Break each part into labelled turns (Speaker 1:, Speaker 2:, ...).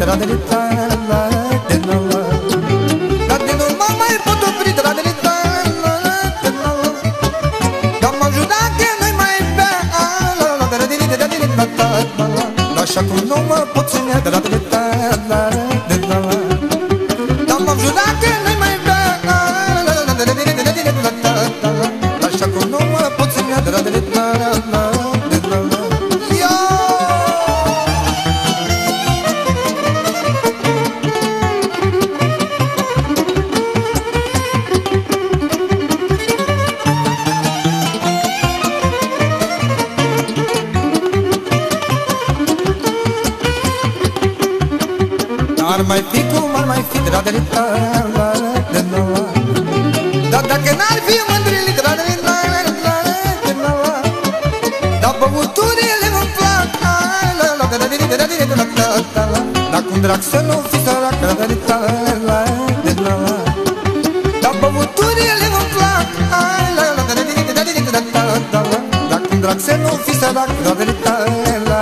Speaker 1: la de la la de la la. Dar de nu mă mai pot opri de la de la la de la la. Dar m-am jurat că nu-i mai bea la la de la de la la. Așa cum nu mă pot ține de la de la la de la la. Dar m-am jurat că nu-i mai bea la la de la la. Așa cum nu mă pot ține de la de la la de la la. Ar mai fi cum ar mai fi de la de la la de la la. Dar dacă n-ar fi mândrile de la de la la de la la. Dar băuturile nu-mi plac la la de la la. Dar cum drag să nu fi sărac de la de la la. Dar băuturile nu-mi plac la la de la. Dar cum drag să nu fi sărac de la de la.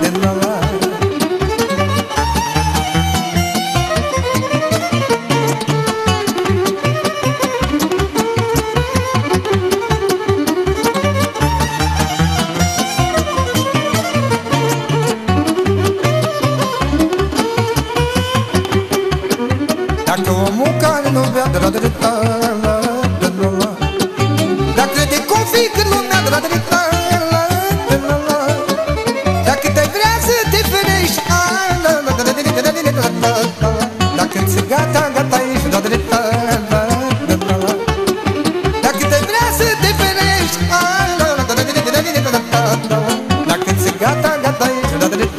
Speaker 1: Dacă omul care nu bea de la de la la de la la. Dacă crede că o fi cât lumea de la de la la de la la. Dacă te vrea să te ferești la la de la la. Dacă ți-e gata, gata ești de la de la la de la la. Dacă te vrea să te ferești la la de la la. Dacă ți-e gata, gata ești de la de la la.